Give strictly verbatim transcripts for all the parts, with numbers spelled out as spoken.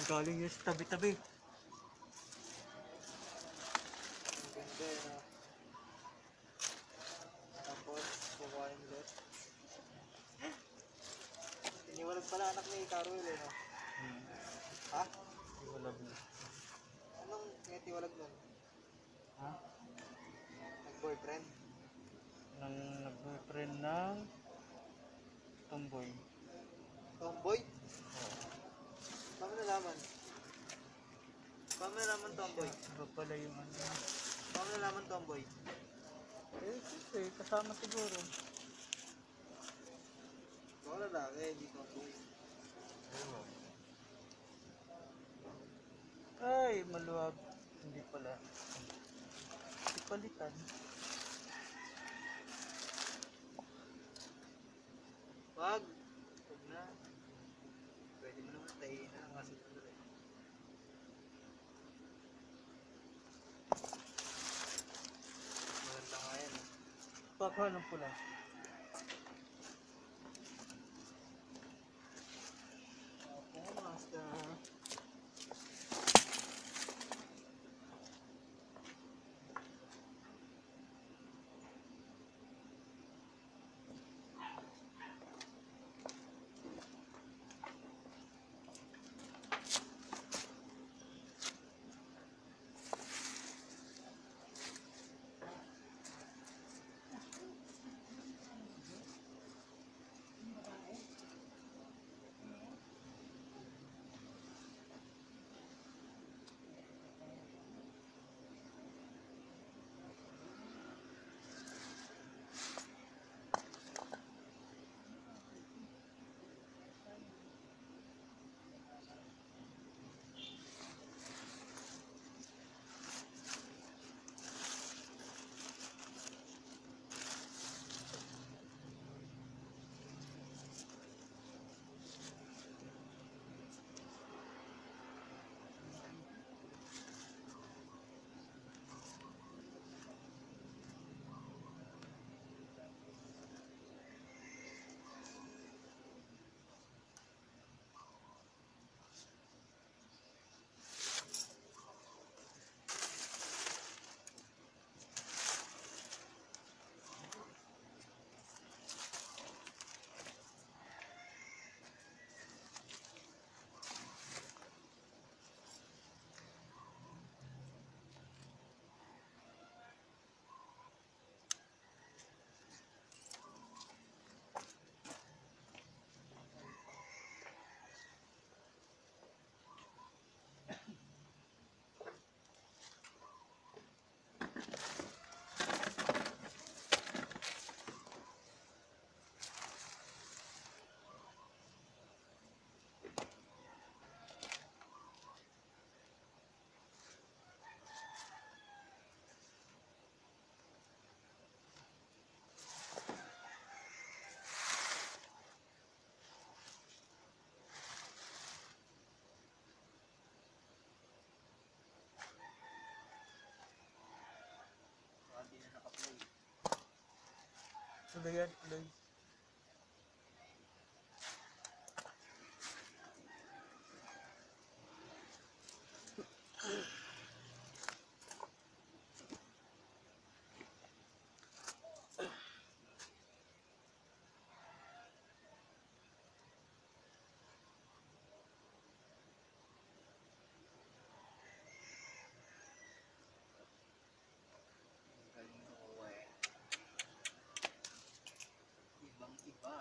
Galing yung tabi-tabi. Ang ganda yun ah. Tapos, kukuha yung lot. Iniwalag pala anak ni Carol eh, no? Hmm. Ha? Iwalag na. Anong tinitiwalag nun? Ha? Nag-boyfriend? Nang nag-boyfriend ng tomboy. Tomboy? Oo. Paano nalaman? Paano nalaman tomboy? Iba pala yung ano. Paano nalaman tomboy? Eh, siyempre, kasama siguro. Baka lalaki, hindi tomboy. Ay, maluwag. Hindi pala. Ipalitan. Wag! Wag na. Pwede mo naman tayin na lang kasi tuloy. Maganda nga yan eh. Pagka ng pula. Opo, master. Baka di na naka-play. Ano yan? Tuloy. Galing ko eh. Ibang iba.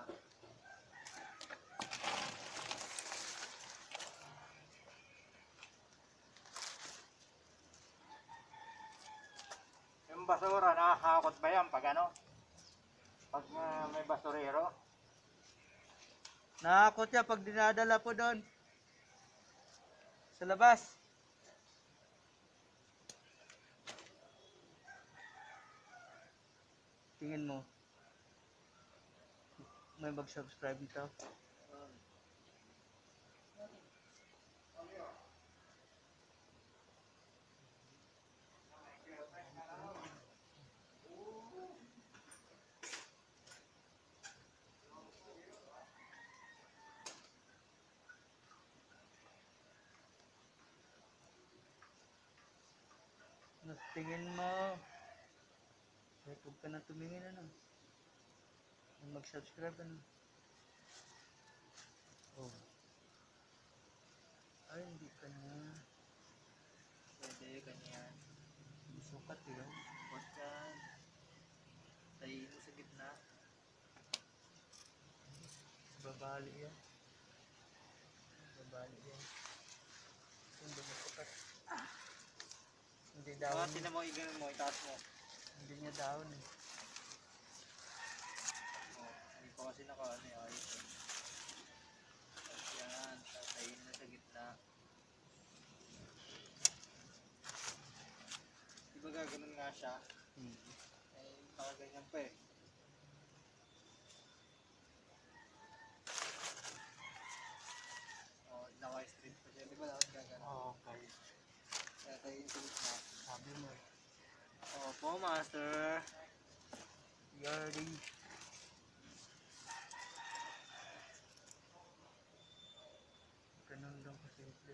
Yung basura, nakakakot ba yan pag ano? Pag uh, may basurero? Nakakot siya pag dinadala po doon. Sa labas. Tingin mo. May mag-subscribe nito. Mas tingin mo. Kahit huwag ka na tumingin ano. Mag-subscribe ano. Oh. Ay, hindi ka na. Pwede, ganyan. Sukat yun. Huwag yan. Tayin mo sa gitna. Babali yan. Babali yan. Hindi mo sukat. Hindi Baka down. tinan mo, iganon mo, itaas mo. Hindi niya down eh. Oh, hindi pa kasi naka ano yung ayos. Eh. Tapos yan, tatayin mo sa gitna. Di ba gaganon nga siya? Hmm. Eh, nakaganyan pa eh. Oh, naka-straight pa siya. Di ba dapat gaganon? Okay. Tatayin sa gitna. Sabi mo. Opo, master. Yari. Ganun lang kasi ito.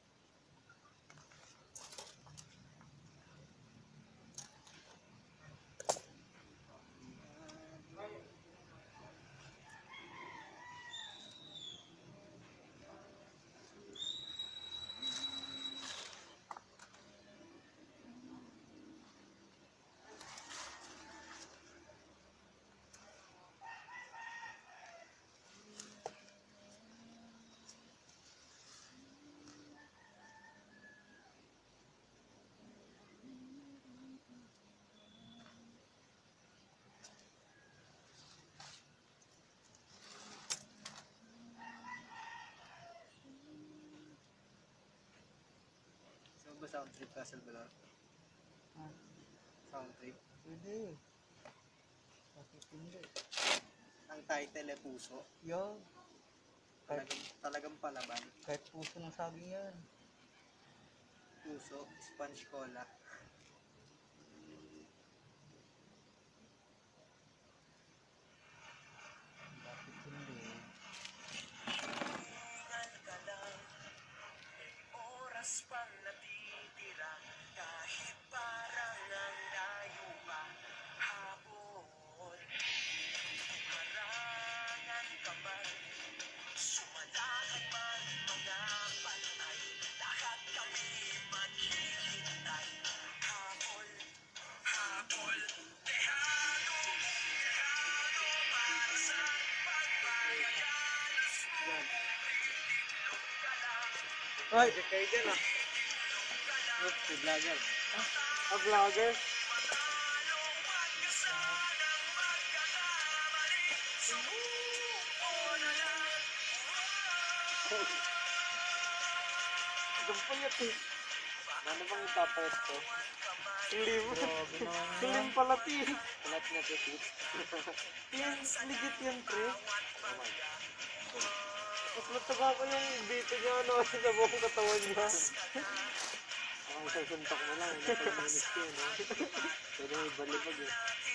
So ba sound trip ka, Salvador? Ah, Sound trip? pwede. Bakit hindi? Ang title ay Puso. Yo. Kahit, Talagang, talagang palaban. kahit puso ng saging yan. Puso, sponge cola. Bakit hindi? Oras pang natitira kahit parang ang layo pa hapon. Harangan ka man, sumalakay man mga pantay, lahat kami maghihintay. Habol, habol, dehado, dehado para sa pagmamayanas mo. Titilog ka lang. Ay! Kayo dyan ah. Oops, si vlogger. A vlogger? Gampayat eh. Ano bang ipapayat ko? Slim. Grabe naman Slim yan. pala ti. Kalat na petit. Yan, legit yan pre. Mas mataba ko yung dito niya ano sa buong katawan niya. Ang sasuntok mo lang, hindi pag minus ko yun. No? Pero may balibag eh.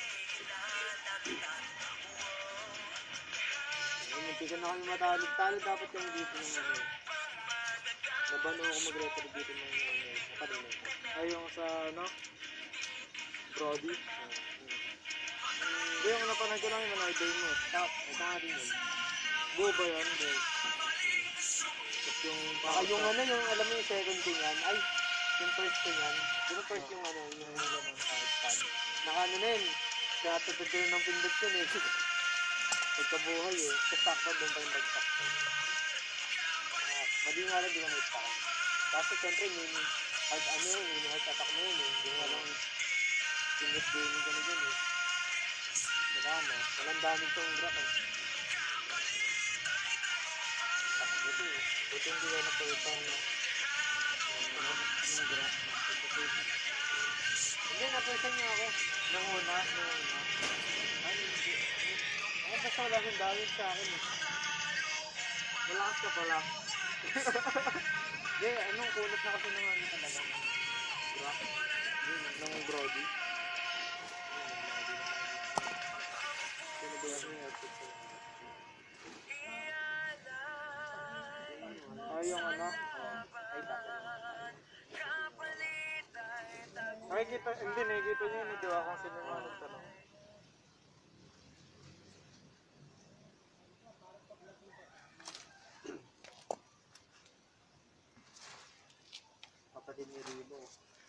Ay, munti ka na kami matalog-talog. Dapat yung dito ng ano eh. Laban ako mag-record dito ng ano eh. Nakanina. Ay, yung sa ano? Brody. Hindi, yung napanood ko lang yung mga idol mo. Stop, ito nga din yun. Go ba yan? Go. Tapos yung... Baka yung ano, yung alam mo yung second ko yan. Ay, yung first ko yan. Di ba first yung ano, yung nila ng kahit pan. Naka ano na yun. Kaya tututulong ng pindot yun eh. Pagkabuhay eh. Tapos sakto doon pa yung pagsakto. Ah, mali nga lang, di ka na-stack. Kasi syempre, may hard ano yun, may hard attack na yun eh. Hindi nga lang pindot din yung gano'n yun eh. Wala na. Walang daming tong grap eh. Ah, buti eh. Buti hindi ka napawipan na. Yung grap. Hindi, napawisan niya ako. Nung una, nung una. Ay, hindi. Ako basta wala kang damage sa akin eh. Malakas ka pala. Hindi, anong kulot na kasi ng ano talaga ng grap. Yun, ng Brody. Sino ba yan yung outfit ko? Ay, yung ano? Ay, tapos. Makikita, hindi, nakikita niyo yun, di ba, kung sino yung mga nagtanong. Kapatid ni Rilo.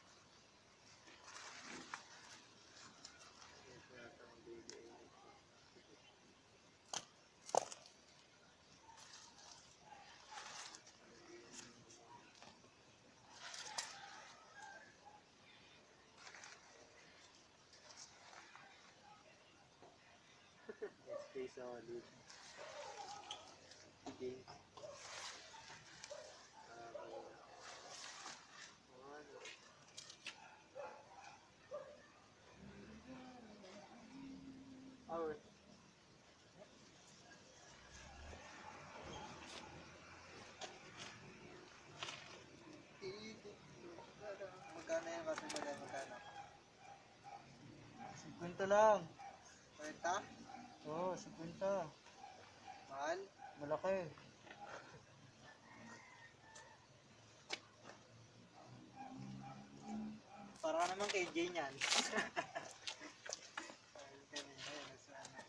Stay solid. Si James. Hours. Magkano yung kasi ba magkano? Kwenta lang. Kwenta? Oo, oh, kwenta. Mahal? Malaki. Para ka naman kay Jay niyan. Ayun ka na yun, sana.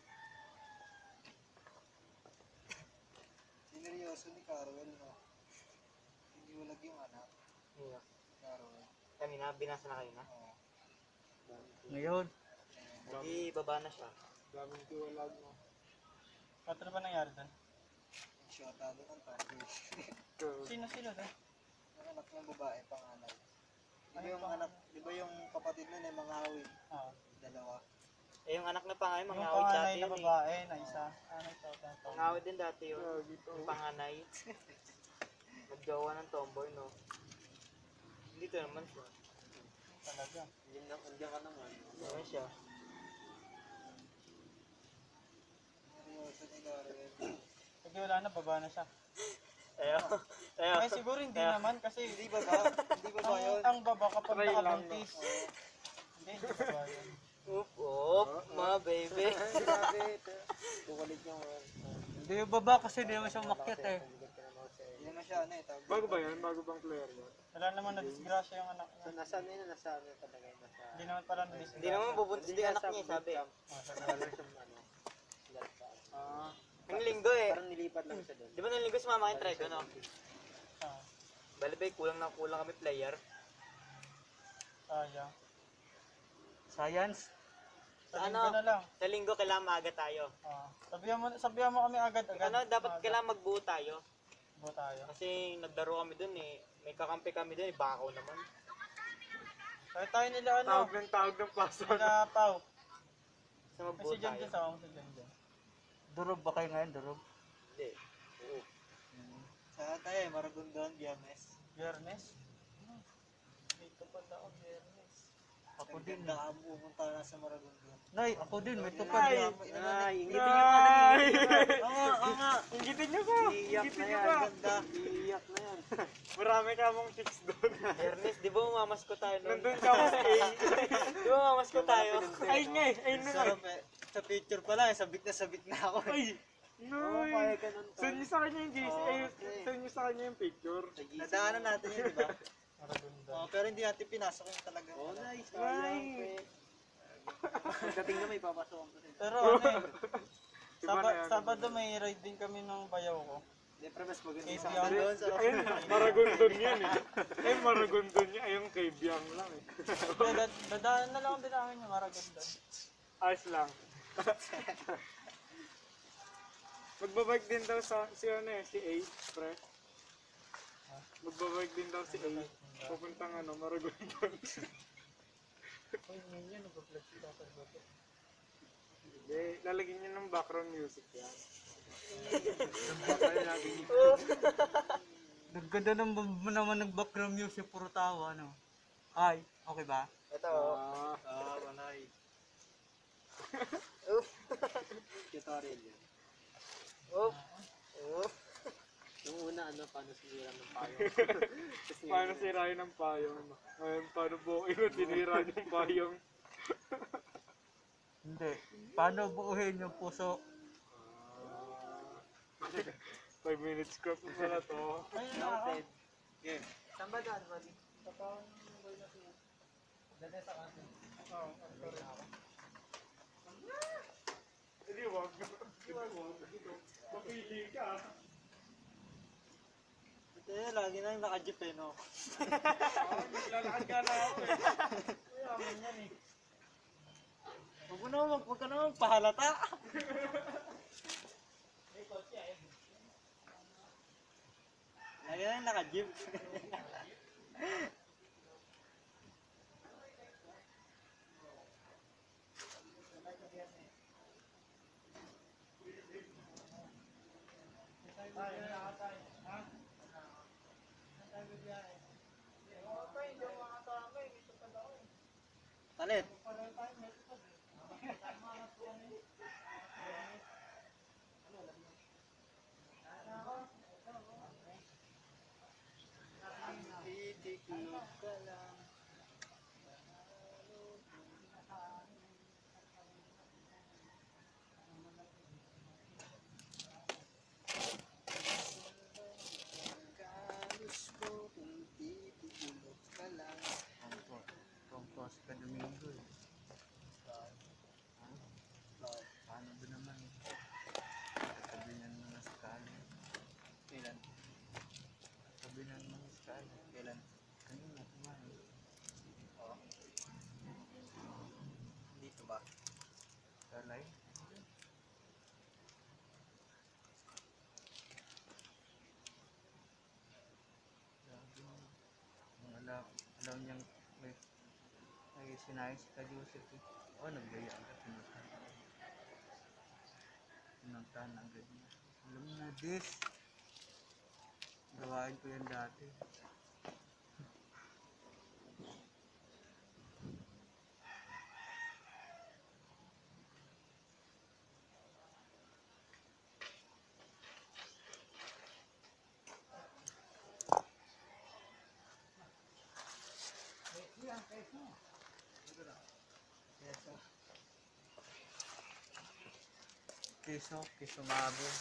Sineryoso ni Carwell, no? Iniulag yung anak. Yeah. Carwell. Kanina, binasa na kayo na? Oo. Ngayon? Hindi, baba na siya. Daming tiwalag mo. Ano ba nangyari doon? Shota doon ang tanggi. Sino sino doon? Yung anak ng babae, panganay. Di ba Ano yung pang- anak, di ba yung kapatid nun eh, mga hawin? Ah. Dalawa. Eh, yung anak na panganay, Yung mga awit panganay dati na yun eh. babae na isa. Ano ito? Mga awit din dati yun. Yung panganay. Nagjowa ng tomboy, no? Dito naman siya. Talaga. Andiyan, na, andiyan ka naman. Naman siya. Seryoso ni Carwell. Kasi wala na, baba na siya. Ayo. Ayo. Ay siguro hindi Kaya- naman kasi Hindi ba ba? Hindi ba ba ang, yun? ang baba kapag Try lang, nakabuntis. Oo. Hindi, hindi baba yun. Oop, oop, mga baby. Grabe. Tuwalig yung Hindi yung baba kasi hindi naman siya umakyat eh. Yan na siya, ano eh. tawag Bago dito. ba yan? Bago bang player yan? Wala naman na disgrasya yung anak So, niya. nasa ano yun? Nasa ano talaga yun? Nasa... Hindi naman pala na disgrasya. Hindi naman bubuntis din anak niya, sabi. Ah, sa- Wala siyang ano. Ah. Yung linggo eh. Parang nilipat lang siya doon. Di ba nung linggo sumama kayong try ko, no? ah, Bali ba, kulang na kulang kami player. sayang. Science? Sa Sa linggo ano? na lang. Sa linggo kailangan maaga tayo. Ah, sabihan mo, sabihan mo kami agad-agad. Ano, dapat Maaga. kailangan magbuo tayo. Bo tayo. Kasi naglaro kami dun eh. May kakampi kami dun eh, bakaw naman. Kaya tayo nila ano, Tawag ng tawag ng paso. nila Pau. Sa May magbuo si Jan tayo. Jan, sama mo si Jan Jan. Durog ba kayo ngayon, durog? Hindi. Oo. Saan tayo eh? Maragondon, Biyernes. Biyernes? Hmm. Dito pala ako Biyernes. Ako din. Ganda ka pumunta na sa Maragondon. Nay, ako din, may tupad. Ay, ingitin Ay! niyo ka dali. Oo nga, oo nga. Ingitin nyo ko! Iiyak Ingitin na nyo yan. ko! Ganda. Iiyak na yan. Marami ka mong chicks doon. Ernest, di ba umamas ko tayo noon? Nandun ka mas A. Di ba umamas ko tayo? Ay nga eh, ay na. Sarap eh. Sa picture pa lang, sabik na sabik na ako. Ay! Oo, Noy! kaya ganun to. Send nyo sa kanya yung G C. Oo, Ay, okay. send nyo sa kanya yung picture. Nadaanan natin yun, di ba? Maragunda. Oo, pero hindi natin pinasok yung talaga. Oh, nice. Nice. Pagdating na may papasok ko sila. Pero ano eh, Iba na Saba, yan. Sabado may ride din kami ng bayaw ko. Hindi, pero mas maganda Kay sa Bianca. doon sa Ayun, Maragondon yan eh. Eh, Maragondon niya. Ayun kay Biang lang eh. Kaya dad- dadaanan na lang din namin yung Maragunda. Ayos lang. Magbabike din daw sa si ano eh, si A, pre. Magbabike din daw si A. Pupuntang ano, Maragondon. Uy, ngayon, nag-vlog si Tatay Bobo. Hindi, lalagyan niyo ng background music yan. Nagganda naman naman nag-background music, puro tawa, ano? Ay, okay ba? Ito. Ah, manay. Tutorial yun. Oop. Oop. Yung una, ano, paano sinira ng payong. Tapos ngayon, Paano sirain ng payong? Ngayon, paano buuin mo sinira yung payong? Hindi. Paano buuhin yung puso? Five minutes script na pala to. Ayun na ako. noted. Game. Saan ba daan, Mali? Oo, ang sorry. Hindi, wag. Hindi, wag. Mapili ka. Ito yun, lagi nang naka-jeep eh, no? Oo, naglalakad ka na ako eh. Mayaman yan eh. Huwag mo naman, huwag ka naman pahalata. Lagi nang naka-jeep. Talit. Titiklop ka lang. Kalos ko kung titiklop ka lang. Pangkos ka Domingo eh. Paano ba naman? Katabi na ng mga skala. Kailan? Katabi na ng mga skala. Kailan? Kanina, kumain. Oo. Dito ba? Kalay? Grabe mo. Ang alam, alam niyang may, may sinayos ka Joseph eh. Oo, naggaya ka. Pinuntahan. Pinuntahan agad niya. Alam mo na, Des. Gawain ko yan dati. Keso, keso mabo.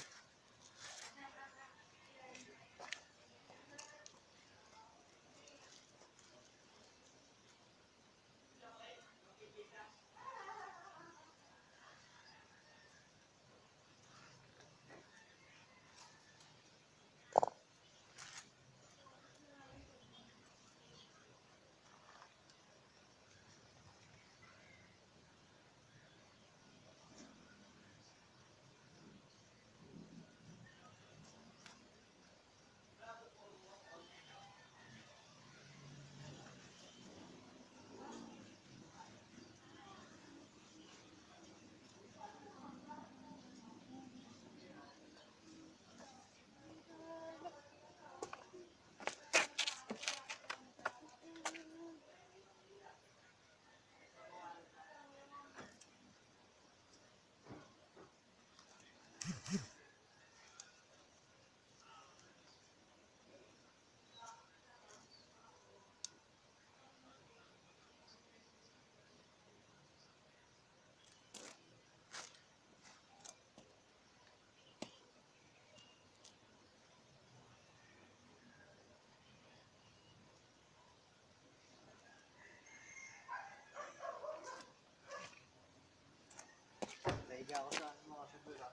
Naiga ako sa mga sabula.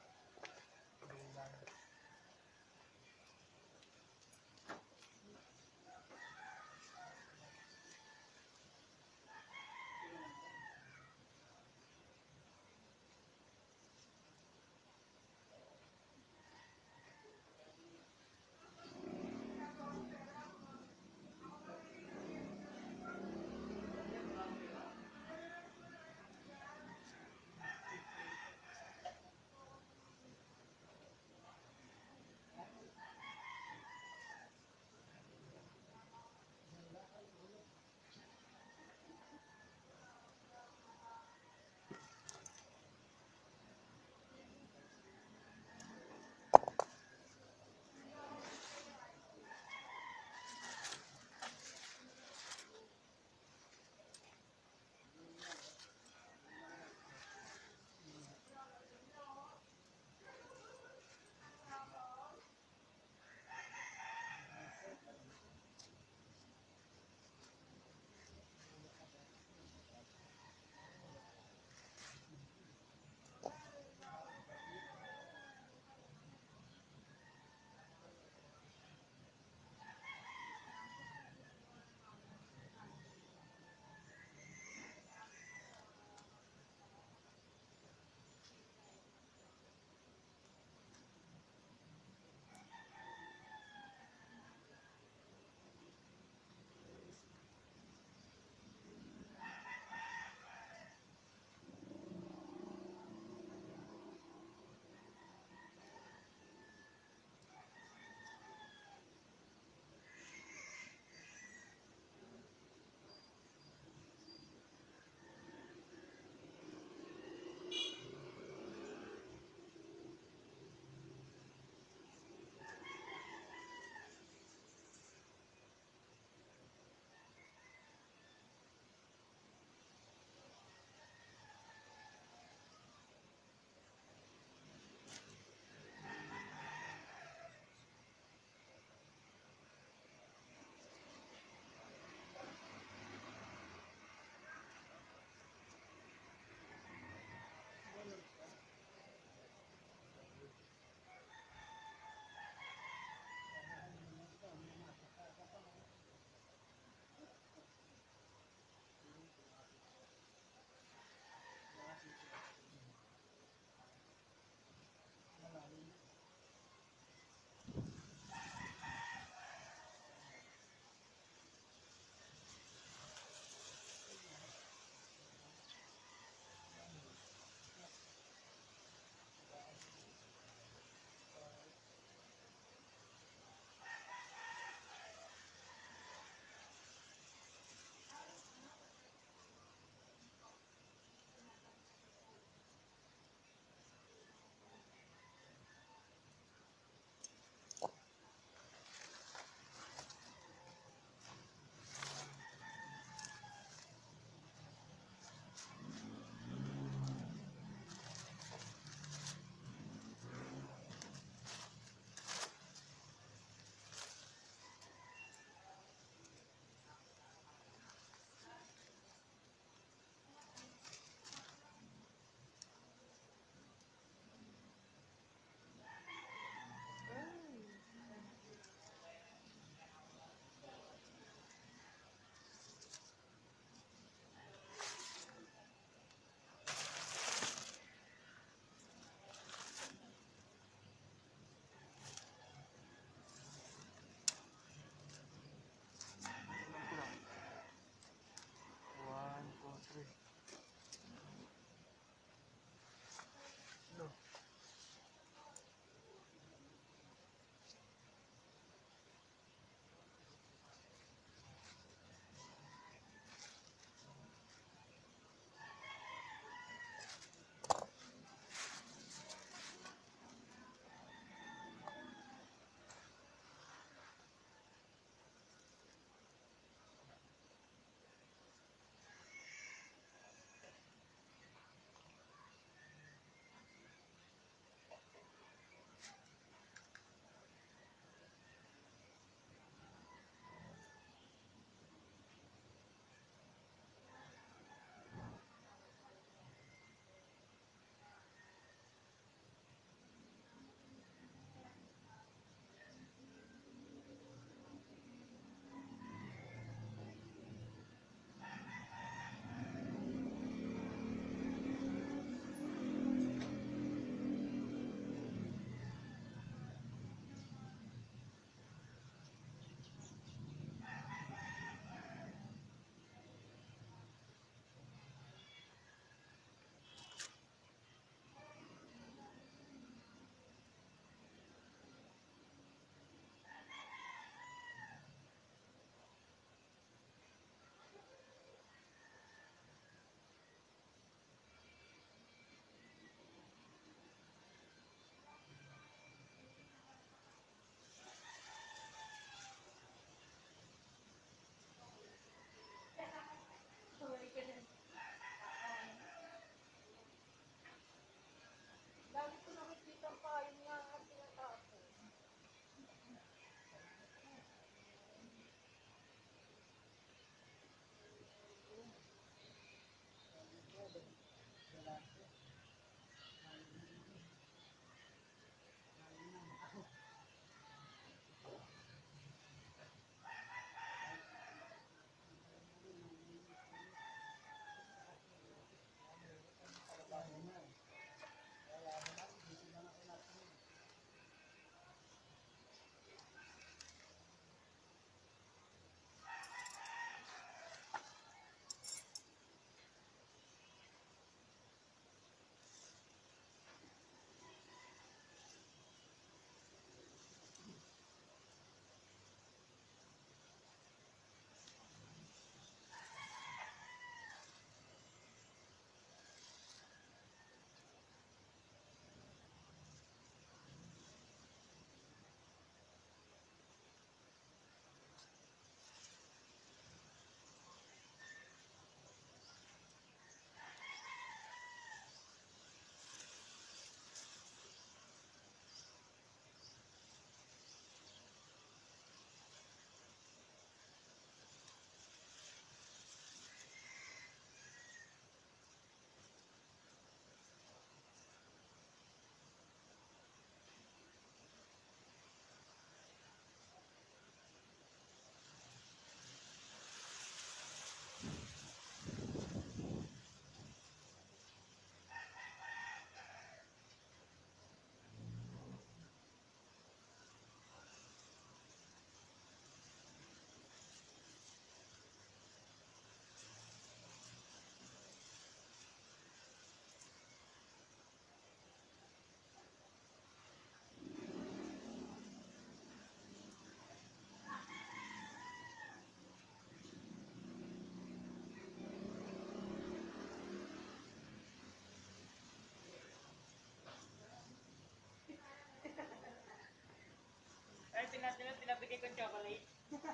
pinabigay kong chocolate.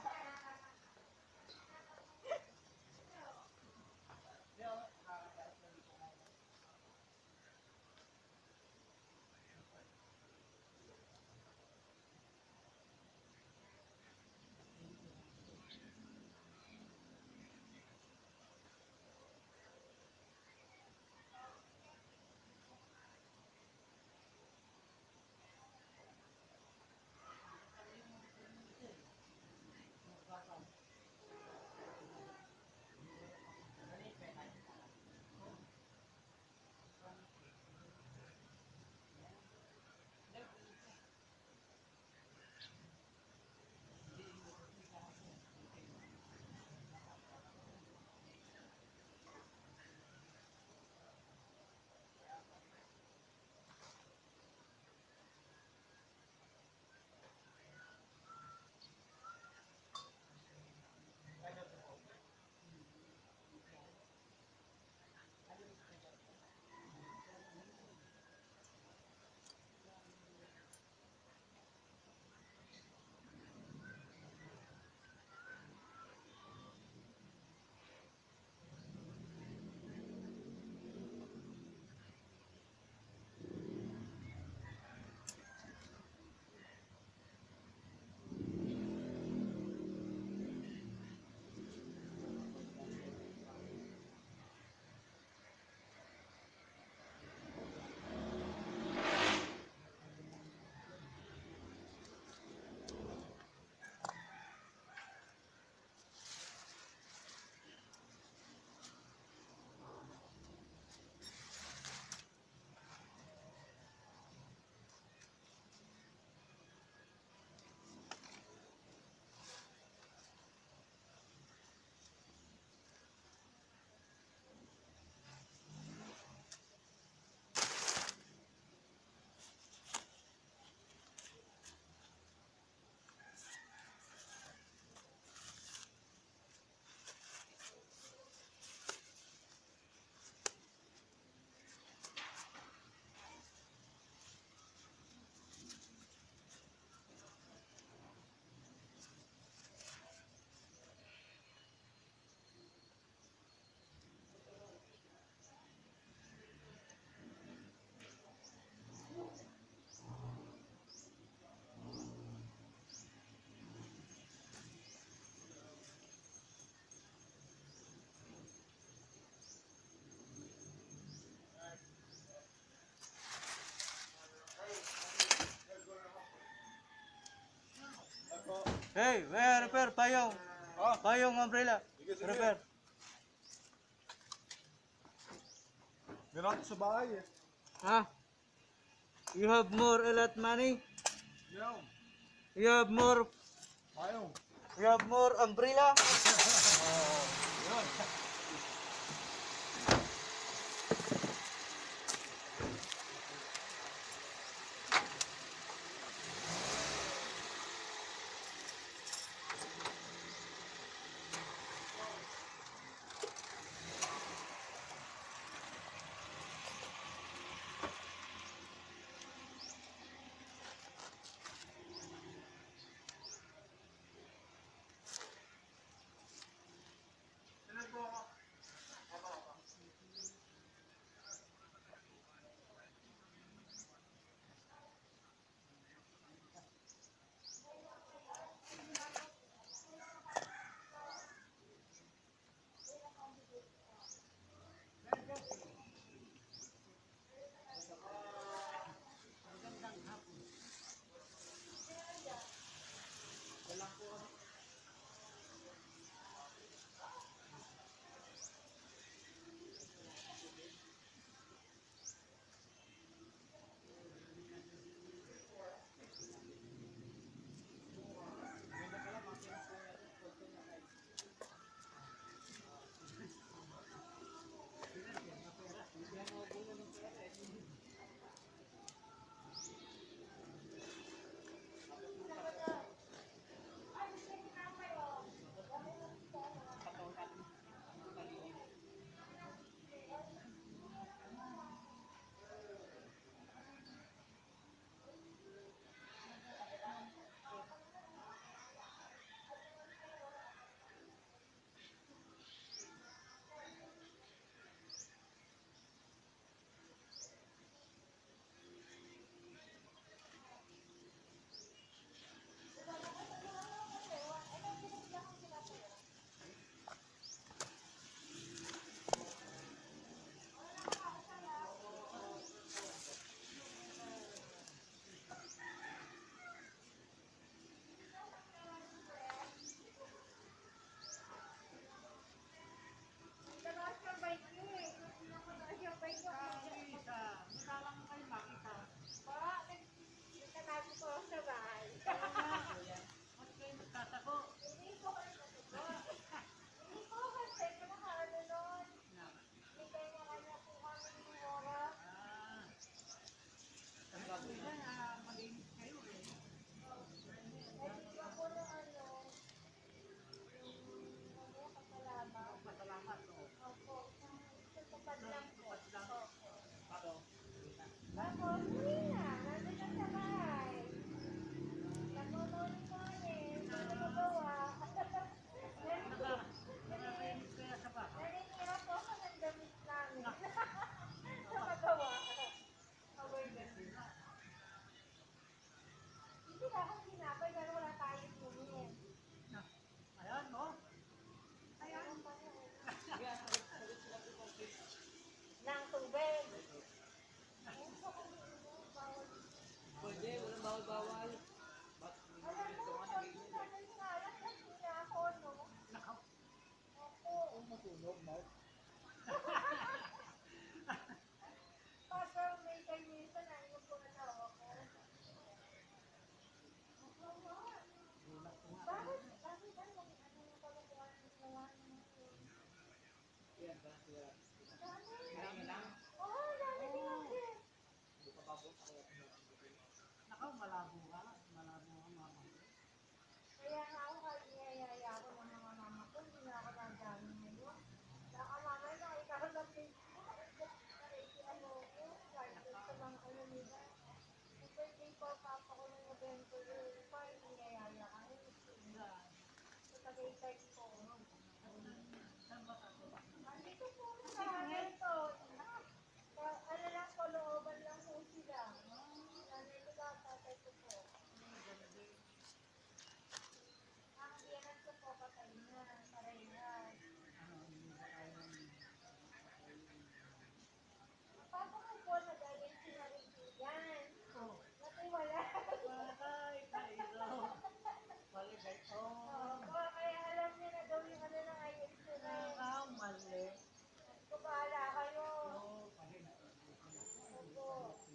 Hey, where repair payong? Oh, payong umbrella. Repair. Meron ako sa bahay eh. Ah, you have more a lot money? Meron. You have more, Ayaw. you have more umbrella? Tapos, uwi na. Nandun na sa bahay. Nagmamoni-moni. Ano magawa? Naninira po ako ng damit namin. Sa magawa. Away na. Hindi na ako sinapay pero wala tayong lumin. Ayan, no? Ayan pa yun. Ng tubig. Pwede, walang bawal-bawal. Alam mo, kung ano yung alas kasi na ako, no? Opo. Masunog, Mark. Pagka may kainisa na, yung po na ako. Bakit? Bakit ba? Ano yung pagkakuhan ng gawa naman yun? Yan, ba? Yan. Dami. Kailangan lang. Oo, dami din kasi. Hindi pa babot ako. Nakaw, malabo ka. Malabo ka, mama. Kaya nga ako kaya ako ng mga mama ko, hindi na ako nadami ngayon. Baka mamaya nakita ko sa Facebook, ano ko, like sa mga ano nila. Yung birthday ko, papa ko ng November, pa, niyayaya ka. Sa Tagaytay ko. Andito po sa ito. Ano lang po, looban lang po sila. Nanay ko ba, tatay ko po. Ang biyanan ko po, patay na, parehas. Papa ko po, nagaling sinarikigan. Natiwala. Patay, kayo. Maligay. Oh, Oo, kaya alam niya na gawin ano ng I S P na. nakaw, mali. Kung bahala kayo. Oh, pahinga. Opo.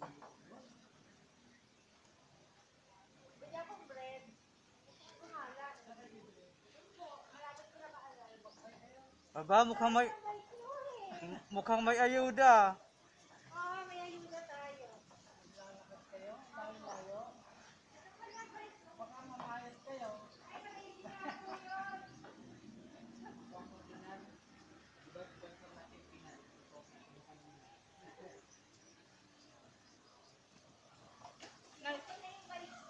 Bigyan akong bread. Kumalat. Opo, malapit ko na kaalala. Aba, mukhang may, Sabay ko eh. mukhang may ayuda. Oo, may ayuda tayo. Lalakad kayo, layo-layo. Baka mamayat kayo. Ay, maliit na po yun. Ito na yung balik ko.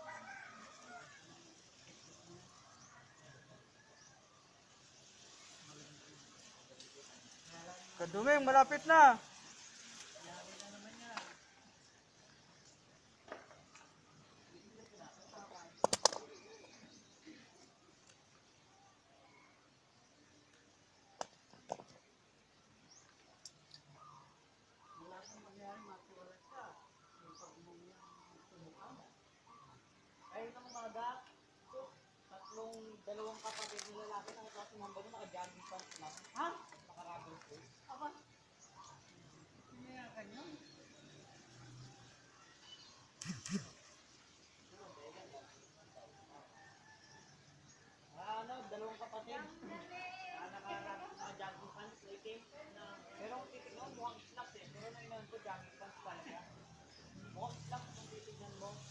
Kaduming, malapit na. Wala kang mangyari, matuwalat ka. Yung pag umangyari, tumukaw. Ay, nung umaga, tatlong, dalawang kapatid na lalaki na kasi number ko naka-jogging pants lang. Ha? Naka-rubber shoes. Aba. Kaya kanyo. Ah, ano, dalawang kapatid. Ah, naka- naka-jogging pants, itim. Pero kung titignan mo, mukhang slacks eh. Pero nung inan ko, jogging pants talaga. Mukhang slacks kung titignan mo.